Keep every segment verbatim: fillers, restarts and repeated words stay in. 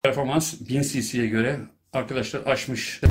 Performans bin cc'ye göre arkadaşlar aşmış.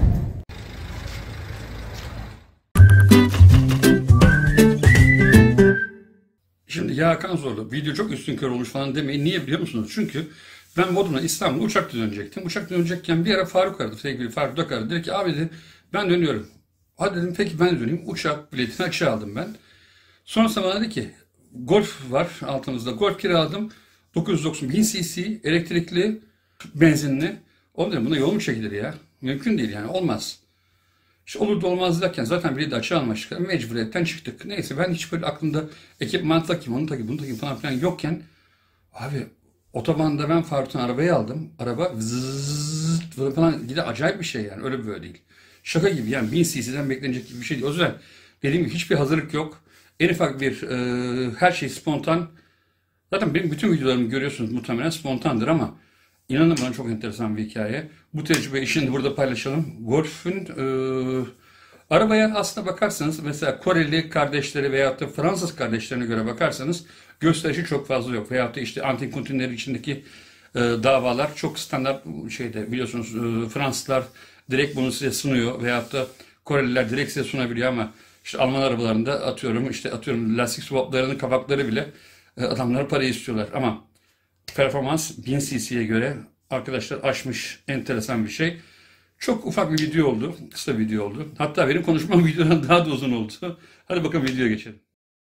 Şimdi ya Hakan Zorlu video çok üstünkör olmuş falan demeyin. Niye biliyor musunuz? Çünkü ben Bodrum'a İstanbul'a uçakla dönecektim. Uçakla dönecekken bir ara Faruk aradı. Sevgili Faruk Dak aradı. Dedi ki abi dedi ben dönüyorum. Hadi dedim peki ben de döneyim. Uçak biletini aşağı aldım ben. Sonrasında bana dedi ki Golf var altımızda. Golf kiraladım. dokuz yüz doksan bin cc elektrikli benzinli. Oğlum dedim buna yol mu çekilir ya? Mümkün değil yani olmaz. İşte olur da olmaz derken zaten bileti açığa almıştık. Mecburiyetten çıktık. Neyse ben hiç böyle aklımda ekipman takayım, onu takayım, bunu takayım falan filan yokken abi otobanda ben Faruk'tan arabayı aldım. Araba zzzz falan gider acayip bir şey yani öyle böyle değil. Şaka gibi yani bin cc'den beklenecek gibi bir şey değil. O yüzden dediğim gibi hiçbir hazırlık yok. En ufak bir e, her şey spontan. Zaten benim bütün videolarımı görüyorsunuz muhtemelen spontandır ama İnanın bana çok enteresan bir hikaye. Bu tecrübeyi şimdi burada paylaşalım. Golf'ün e, arabaya aslına bakarsanız mesela Koreli kardeşleri veyahut da Fransız kardeşlerine göre bakarsanız gösterişi çok fazla yok. Veyahut da işte antin kuntinleri içindeki e, davalar çok standart şeyde biliyorsunuz e, Fransızlar direkt bunu size sunuyor veyahut da Koreliler direkt size sunabiliyor ama işte Alman arabalarında atıyorum işte atıyorum lastik swaplarının kapakları bile e, adamlara para istiyorlar ama performans bin cc'ye göre arkadaşlar aşmış enteresan bir şey. Çok ufak bir video oldu. Kısa bir video oldu. Hatta benim konuşmam videodan daha da uzun oldu. Hadi bakalım videoya geçelim.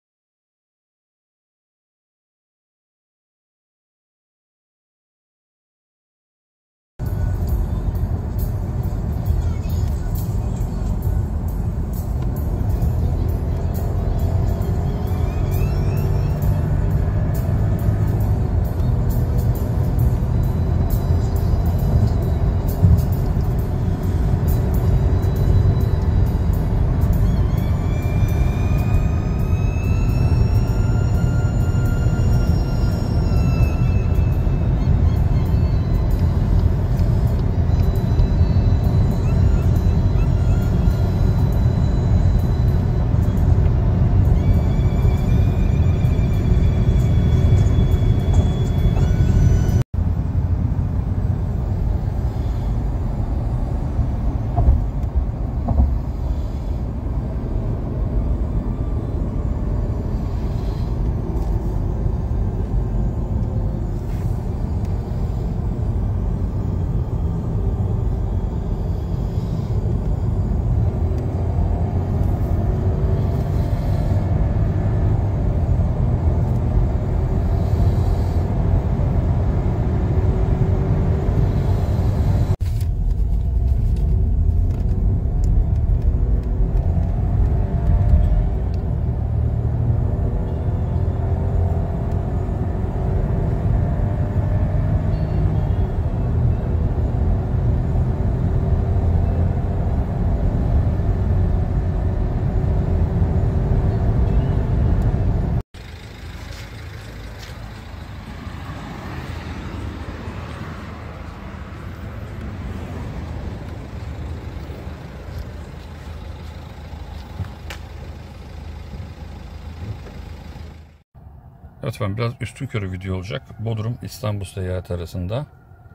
Evet efendim biraz üstünkörü video olacak. Bodrum İstanbul seyahati arasında.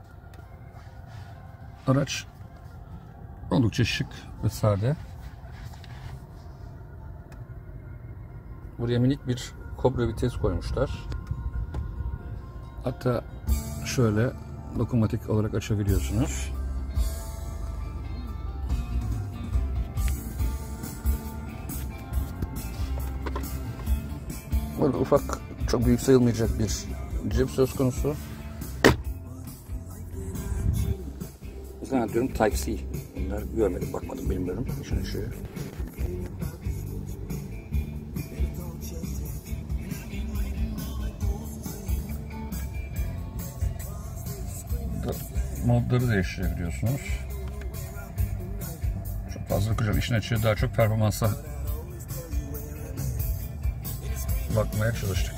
Araç oldukça şık ve sade. Buraya minik bir kobra vites koymuşlar. Hatta şöyle dokunmatik olarak açabiliyorsunuz. Burada ufak, çok büyük sayılmayacak bir cep söz konusu. Zannediyorum Type-C. Bunlar görmedim, bakmadım, bilmiyorum. Şunu şu. Modları değiştirebiliyorsunuz. Çok fazla kucak işin açığı daha çok performansa bakmaya çalıştık.